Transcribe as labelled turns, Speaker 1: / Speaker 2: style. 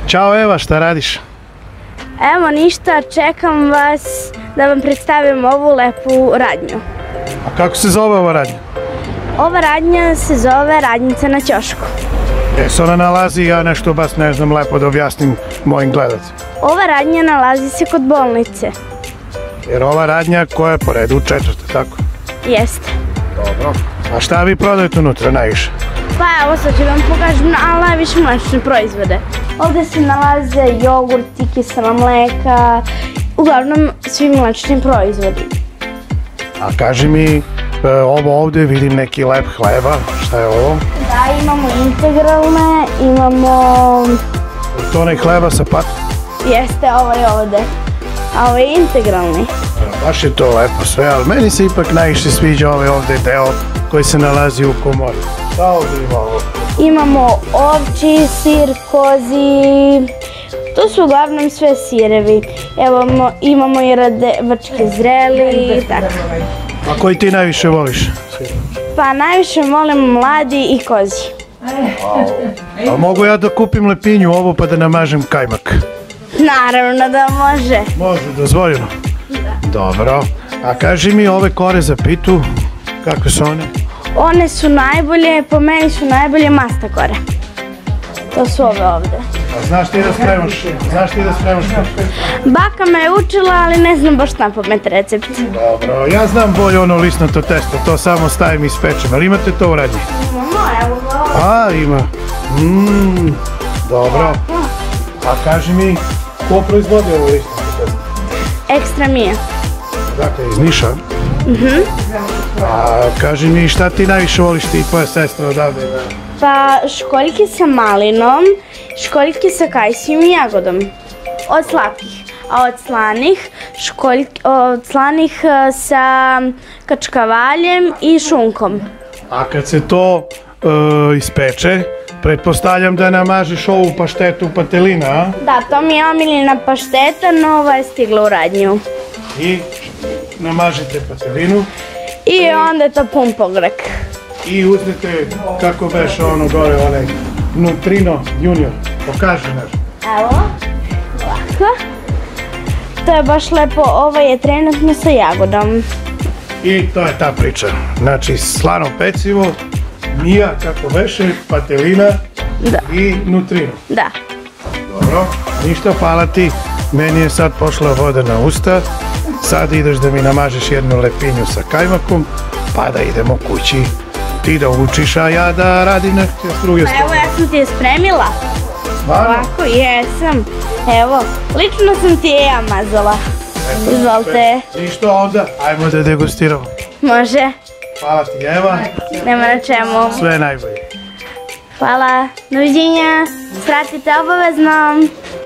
Speaker 1: Ćao Eva, šta radiš?
Speaker 2: Evo ništa, čekam vas da vam predstavim ovu lepu radnju.
Speaker 1: A kako se zove ova radnja?
Speaker 2: Ova radnja se zove radnjica na ćošku.
Speaker 1: Gdje se ona nalazi, ja nešto baš ne znam lepo da objasnim mojim gledalcima.
Speaker 2: Ova radnja nalazi se kod bolnice.
Speaker 1: Jer ova radnja koja je po redu četvrta, tako?
Speaker 2: Jeste.
Speaker 1: Dobro. A šta vi prodajete unutra najviše?
Speaker 2: Pa evo sad ću vam pokažem, ali najviše mlečne proizvode. Ovdje se nalaze jogurti, kisela mleka, uglavnom svi mlečni proizvodi.
Speaker 1: A kaži mi, ovo ovdje vidim neki lep hleba, šta je ovo?
Speaker 2: Da, imamo integralne, imamo...
Speaker 1: To onaj hleba sa patom?
Speaker 2: Jeste, ovo je ovdje. A ovo je integralni.
Speaker 1: Baš je to lepo sve, ali meni se ipak najviše sviđa ovaj ovdje deo koji se nalazi u komori. Šta ovdje ima ovo?
Speaker 2: Imamo ovči, sir, kozi, to su uglavnom sve sirevi. Evo imamo i radevačke zreli i tako.
Speaker 1: A koji ti najviše voliš?
Speaker 2: Pa najviše volim mladi i kozi.
Speaker 1: A mogu ja da kupim lepinju ovo pa da namažem kajmak?
Speaker 2: Naravno da može.
Speaker 1: Može, dozvoljeno. Dobro. A kaži mi ove kore za pitu, kakve su one?
Speaker 2: One su najbolje, po meni su najbolje masta kore. To su ove ovdje.
Speaker 1: A znaš ti da spremaš?
Speaker 2: Baka me je učila, ali ne znam baš na pamet recept.
Speaker 1: Dobro, ja znam bolje ono lisnato testo, to samo stavim i spečem, ali imate to u radnji?
Speaker 2: Imamo, evo ga ovo.
Speaker 1: A, ima. Dobro. A kaži mi, ko proizvodi ovo lisnato testo?
Speaker 2: Ekstra mi je.
Speaker 1: Dakle, iz Niša? A kaži mi, šta ti najviše voliš ti i tvoja sestra odavde?
Speaker 2: Pa školjke sa malinom, školjke sa kajsijom i jagodom. Od slatkih. A od slanih sa kačkavaljem i šunkom.
Speaker 1: A kad se to ispeče, pretpostavljam da namažeš ovu paštetu patelina, a?
Speaker 2: Da, to mi je omiljena pašteta, nova je stigla u radnju.
Speaker 1: I namažete patelinu.
Speaker 2: I onda je to pun pogrek.
Speaker 1: I uzmete, kako beše ono gore, onaj Nutrino Junior. Pokaži nešto.
Speaker 2: Evo, ovako. To je baš lepo, ovo je trenutno sa jagodom.
Speaker 1: I to je ta priča. Znači, slano pecivo, mija, kako beše, patelina i Nutrino.
Speaker 2: Da.
Speaker 1: Dobro, ništa, hvala ti. Meni je sad pošla voda na usta. Sad ideš da mi namažeš jednu lepinju sa kajmakom, pa da idemo kući. Ti da učiš, a ja da radim neke druge stvari.
Speaker 2: Evo, ja sam ti je spremila.
Speaker 1: Stvarno?
Speaker 2: Ovako, jesam. Evo, lično sam ti je ja mazala. Izvolite.
Speaker 1: Ništa onda, ajmo da degustiramo.
Speaker 2: Može.
Speaker 1: Hvala ti, Eva.
Speaker 2: Nema na čemu.
Speaker 1: Sve najbolje.
Speaker 2: Hvala. Doviđenja. Svratite obavezno.